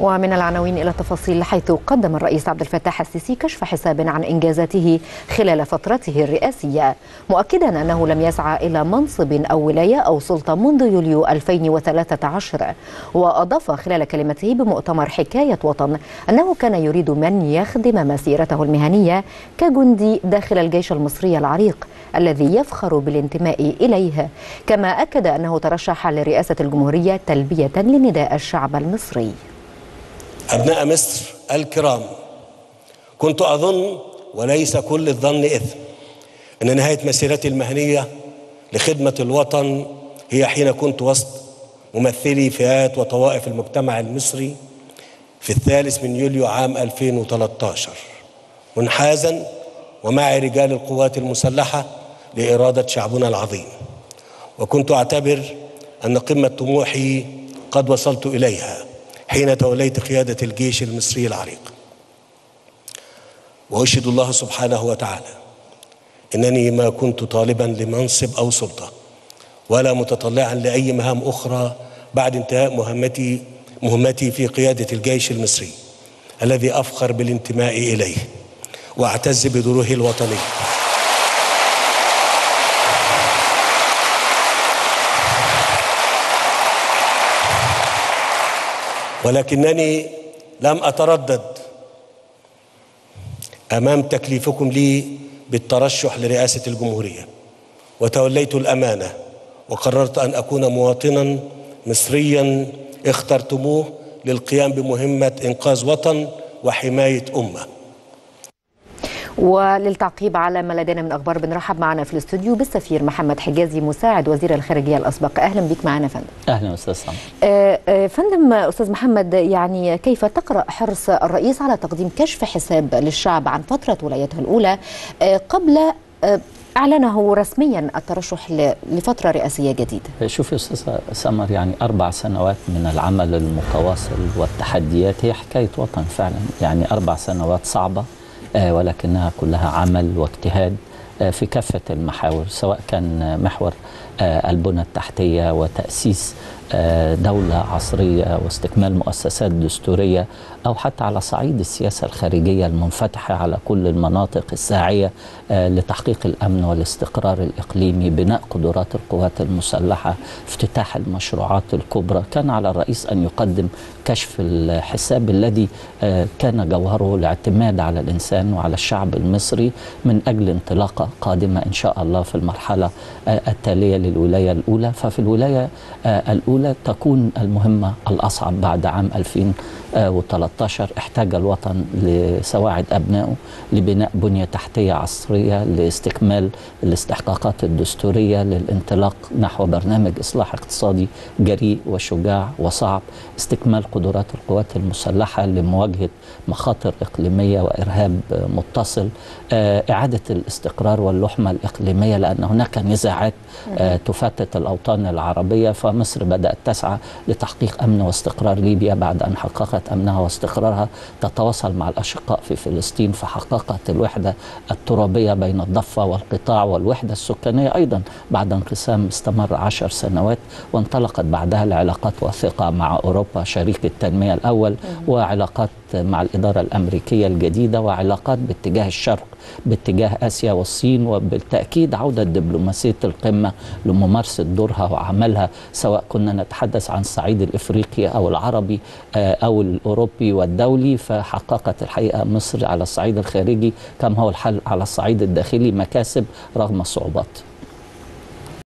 ومن العناوين إلى التفاصيل، حيث قدم الرئيس عبد الفتاح السيسي كشف حساب عن إنجازاته خلال فترته الرئاسية، مؤكدا أنه لم يسعى إلى منصب أو ولاية أو سلطة منذ يوليو 2013. وأضاف خلال كلمته بمؤتمر حكاية وطن أنه كان يريد من يخدم مسيرته المهنية كجندي داخل الجيش المصري العريق الذي يفخر بالانتماء إليه. كما أكد أنه ترشح لرئاسة الجمهورية تلبية لنداء الشعب المصري. أبناء مصر الكرام، كنت أظن وليس كل الظن إثم أن نهاية مسيرتي المهنية لخدمة الوطن هي حين كنت وسط ممثلي فئات وطوائف المجتمع المصري في 3 يوليو عام 2013 منحازا ومع رجال القوات المسلحة لإرادة شعبنا العظيم، وكنت أعتبر أن قمة طموحي قد وصلت إليها حين توليت قيادة الجيش المصري العريق. وأشهد الله سبحانه وتعالى أنني ما كنت طالبا لمنصب أو سلطة ولا متطلعا لأي مهام أخرى بعد انتهاء مهمتي في قيادة الجيش المصري الذي أفخر بالانتماء إليه وأعتز بدوره الوطني. ولكنني لم أتردد أمام تكليفكم لي بالترشح لرئاسة الجمهورية، وتوليت الأمانة وقررت أن أكون مواطنا مصريا اخترتموه للقيام بمهمة إنقاذ وطن وحماية أمة. وللتعقيب على ما لدينا من أخبار، بنرحب معنا في الاستوديو بالسفير محمد حجازي مساعد وزير الخارجية الأسبق. أهلا بك معنا فندم. أهلا أستاذ سامر. فندم، أستاذ محمد، يعني كيف تقرأ حرص الرئيس على تقديم كشف حساب للشعب عن فترة ولايته الأولى قبل أعلنه رسميا الترشح لفترة رئاسية جديدة؟ شوف يا أستاذ سامر، يعني 4 سنوات من العمل المتواصل والتحديات هي حكاية وطن فعلا، يعني 4 سنوات صعبة ولكنها كلها عمل واجتهاد في كافة المحاور، سواء كان محور البنى التحتية وتأسيس دولة عصرية واستكمال مؤسسات دستورية، أو حتى على صعيد السياسة الخارجية المنفتحة على كل المناطق الساعية لتحقيق الأمن والاستقرار الإقليمي، بناء قدرات القوات المسلحة، افتتاح المشروعات الكبرى. كان على الرئيس أن يقدم كشف الحساب الذي كان جوهره الاعتماد على الإنسان وعلى الشعب المصري من أجل انطلاقة قادمة إن شاء الله في المرحلة التالية للولاية الأولى. ففي الولاية الأولى تكون المهمة الأصعب بعد عام 2013. احتاج الوطن لسواعد أبنائه لبناء بنية تحتية عصرية، لاستكمال الاستحقاقات الدستورية، للانطلاق نحو برنامج إصلاح اقتصادي جريء وشجاع وصعب، استكمال قدرات القوات المسلحة لمواجهة مخاطر إقليمية وإرهاب متصل، إعادة الاستقرار واللحمة الإقليمية، لأن هناك نزاعات تفتت الأوطان العربية، فمصر بدأت تسعى لتحقيق أمن واستقرار ليبيا بعد أن حققت أمنها واستقرارها، تتواصل مع الأشقاء في فلسطين فحققت الوحدة الترابية بين الضفة والقطاع، والوحدة السكانية أيضا بعد انقسام استمر 10 سنوات، وانطلقت بعدها العلاقات والثقة مع أوروبا شريك التنمية الأول، وعلاقات مع الإدارة الأمريكية الجديدة، وعلاقات باتجاه الشرق باتجاه آسيا والصين، وبالتأكيد عودة دبلوماسية القمة لممارسة دورها وعملها، سواء كنا نتحدث عن الصعيد الإفريقي أو العربي أو الأوروبي والدولي. فحققت الحقيقة مصر على الصعيد الخارجي كما هو الحال على الصعيد الداخلي مكاسب رغم الصعوبات.